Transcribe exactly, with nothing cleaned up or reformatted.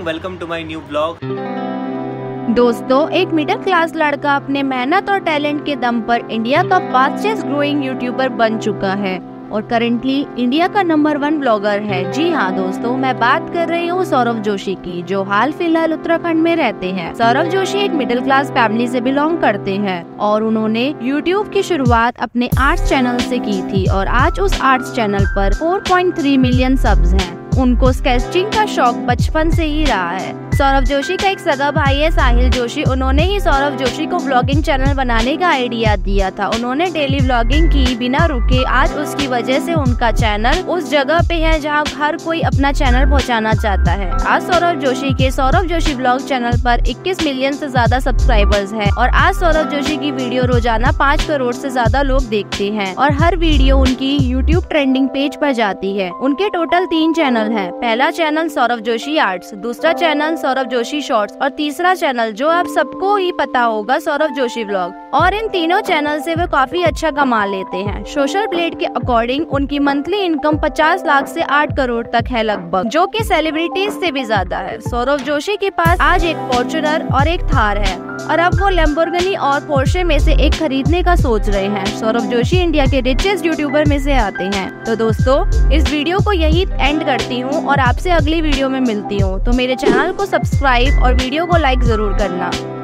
Welcome to my new blog. दोस्तों, एक middle class लड़का अपने मेहनत और टैलेंट के दम पर इंडिया का फास्टेस्ट ग्रोइंग यूट्यूबर बन चुका है और करंटली इंडिया का नंबर वन ब्लॉगर है। जी हाँ दोस्तों, मैं बात कर रही हूँ सौरभ जोशी की, जो हाल फिलहाल उत्तराखंड में रहते हैं। सौरभ जोशी एक मिडिल क्लास फैमिली से बिलोंग करते हैं और उन्होंने यूट्यूब की शुरुआत अपने आर्ट्स चैनल से की थी और आज उस आर्ट्स चैनल पर चार पॉइंट तीन मिलियन सब्स हैं। उनको स्केचिंग का शौक बचपन से ही रहा है। सौरभ जोशी का एक सगा भाई है साहिल जोशी, उन्होंने ही सौरभ जोशी को ब्लॉगिंग चैनल बनाने का आइडिया दिया था। उन्होंने डेली ब्लॉगिंग की बिना रुके। आज उसकी वजह से उनका चैनल उस जगह पे है जहां हर कोई अपना चैनल पहुंचाना चाहता है। आज सौरभ जोशी के सौरभ जोशी ब्लॉग चैनल पर इक्कीस मिलियन से ज्यादा सब्सक्राइबर्स है और आज सौरभ जोशी की वीडियो रोजाना पाँच करोड़ से ज्यादा लोग देखते हैं और हर वीडियो उनकी यूट्यूब ट्रेंडिंग पेज पर जाती है। उनके टोटल तीन चैनल है। पहला चैनल सौरभ जोशी आर्ट्स, दूसरा चैनल सौरभ जोशी शॉर्ट्स और तीसरा चैनल जो आप सबको ही पता होगा सौरभ जोशी ब्लॉग। और इन तीनों चैनल से वे काफी अच्छा कमा लेते हैं। सोशल प्लेट के अकॉर्डिंग उनकी मंथली इनकम पचास लाख से आठ करोड़ तक है लगभग, जो कि सेलिब्रिटीज से भी ज्यादा है। सौरभ जोशी के पास आज एक फॉर्च्यूनर और एक थार है और अब वो लैम्बोर्गिनी और पोर्शे में से एक खरीदने का सोच रहे हैं। सौरभ जोशी इंडिया के रिचेस्ट यूट्यूबर में से आते हैं। तो दोस्तों, इस वीडियो को यही एंड करती हूँ और आपसे अगली वीडियो में मिलती हूँ। तो मेरे चैनल को सब्सक्राइब और वीडियो को लाइक जरूर करना।